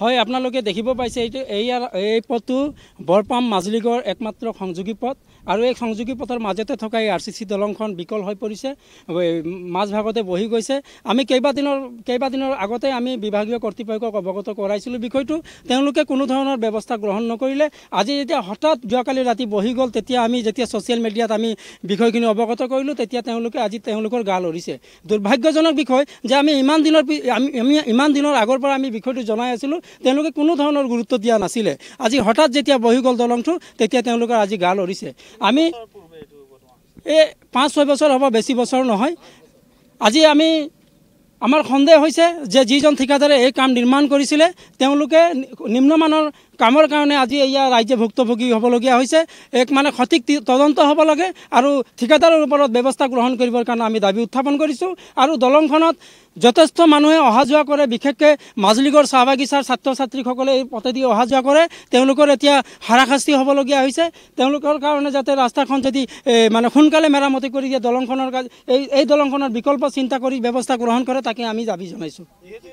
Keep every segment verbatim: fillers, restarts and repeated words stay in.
হয় আপোনালোকে দেখিব পাইছে এইটো এইয়াৰ এই পথটো বৰপাম মাজুলীগড় একমাত্ৰ সংযোগী পথ আৰু এই সংযোগী পথৰ মাজতে থকা এই আৰ চি চি দলংখন বিকল হৈ পৰিছে, মাজভাগতে বহি গৈছে। আমি কেইবাদিনৰ কেইবাদিনৰ আগতে আমি বিভাগীয় কৰ্তৃপক্ষক অৱগত কৰাইছিলোঁ বিষয়টো, তেওঁলোকে কোনো ধৰণৰ ব্যৱস্থা গ্ৰহণ নকৰিলে। আজি যেতিয়া হঠাৎ যোৱাকালি ৰাতি বহি গ'ল, তেতিয়া আমি যেতিয়া ছ'চিয়েল মিডিয়াত আমি বিষয়খিনি অৱগত কৰিলোঁ, তেতিয়া তেওঁলোকে আজি তেওঁলোকৰ গা লৰিছে। দুৰ্ভাগ্যজনক বিষয় যে আমি ইমান দিনৰ আমি আমি ইমান দিনৰ আগৰ পৰা আমি বিষয়টো জনাই আছিলোঁ, তেওঁলোকে কোনো ধৰণৰ গুৰুত্ব দিয়া নাছিলে। আজি হঠাৎ যেতিয়া বহি গ'ল দলংটো, তেতিয়া তেওঁলোকৰ আজি গা লৰিছে। আমি এই পাঁচ ছয় বছৰ হ'ব, বেছি বছৰ নহয়। আজি আমি আমাৰ সন্দেহ হৈছে যে যিজন ঠিকাদাৰে এই কাম নিৰ্মাণ কৰিছিলে, তেওঁলোকে নিম্নমানৰ কামৰ কাৰণে আজি এয়া ৰাইজে ভুক্তভোগী হ'বলগীয়া হৈছে। এক মানে সঠিক তদন্ত হ'ব লাগে আৰু ঠিকাদাৰৰ ওপৰত ব্যৱস্থা গ্ৰহণ কৰিবৰ কাৰণে আমি দাবী উত্থাপন কৰিছোঁ। আৰু দলংখনত যথেষ্ট মানুহে অহা যোৱা কৰে, বিশেষকৈ মাজুলীগড় চাহ বাগিচাৰ ছাত্ৰ ছাত্ৰীসকলে এই পথেদি অহা যোৱা কৰে। তেওঁলোকৰ এতিয়া হাৰাশাস্তি হ'বলগীয়া হৈছে। তেওঁলোকৰ কাৰণে যাতে ৰাস্তাখন যদি মানে সোনকালে মেৰামতি কৰি দিয়ে, দলংখনৰ এই এই দলংখনৰ বিকল্প চিন্তা কৰি ব্যৱস্থা গ্ৰহণ কৰে, তাকে আমি দাবী জনাইছোঁ।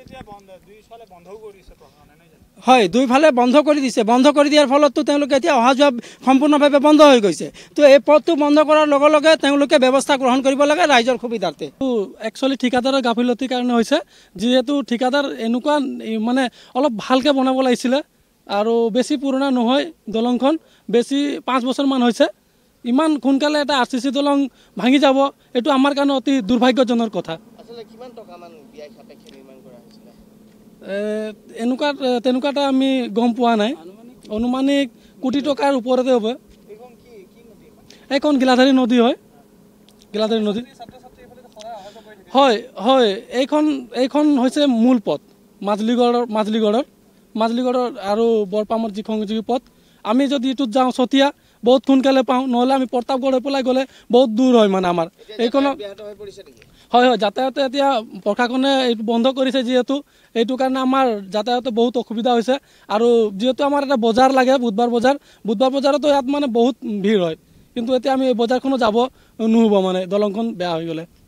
হয়, দুইফালে বন্ধ কৰি দিছে। বন্ধ কৰি দিয়াৰ ফলতো তেওঁলোকে এতিয়া অহা যোৱা সম্পূৰ্ণভাৱে বন্ধ হৈ গৈছে। তো এই পথটো বন্ধ কৰাৰ লগে লগে তেওঁলোকে ব্যৱস্থা গ্ৰহণ কৰিব লাগে ৰাইজৰ সুবিধাৰ্থে। একচুৱেলি ঠিকাদাৰৰ গাফিলতিৰ কাৰণে হৈছে, যিহেতু ঠিকাদাৰ এনেকুৱা মানে অলপ ভালকৈ বনাব লাগিছিলে আৰু বেছি পুৰণা নহয় দলংখন, বেছি পাঁচ বছৰমান হৈছে। ইমান সোনকালে এটা আৰ চি চি দলং ভাঙি যাব, এইটো আমাৰ কাৰণে অতি দুৰ্ভাগ্যজনক কথা। এনেকুৱা তেনেকুৱা এটা আমি গম পোৱা নাই, অনুমানিক কোটি টকাৰ ওপৰতে হ'ব। এইখন গিলাধাৰী নদী হয়, গিলাধাৰী নদী হয় হয়। এইখন এইখন হৈছে মূল পথ মাজুলীগড়ৰ মাজুলীগড়ৰ মাজুলীগড়ৰ আৰু বৰপামৰ যি সংযোগী পথ। আমি যদি এইটোত যাওঁ চতিয়া বহুত সোনকালে পাওঁ, নহ'লে আমি প্ৰতাপগড় পেলাই গ'লে বহুত দূৰ হয় মানে আমাৰ এইখনত। হয় হয়, যাতায়াতে এতিয়া প্ৰশাসনে এইটো বন্ধ কৰিছে যিহেতু, এইটো কাৰণে আমাৰ যাতায়াতে বহুত অসুবিধা হৈছে। আৰু যিহেতু আমাৰ এটা বজাৰ লাগে, বুধবাৰ বজাৰ, বুধবাৰ বজাৰতো ইয়াত মানে বহুত ভিৰ হয়, কিন্তু এতিয়া আমি এই বজাৰখনো যাব নহ'ব মানে দলংখন বেয়া হৈ গ'লে।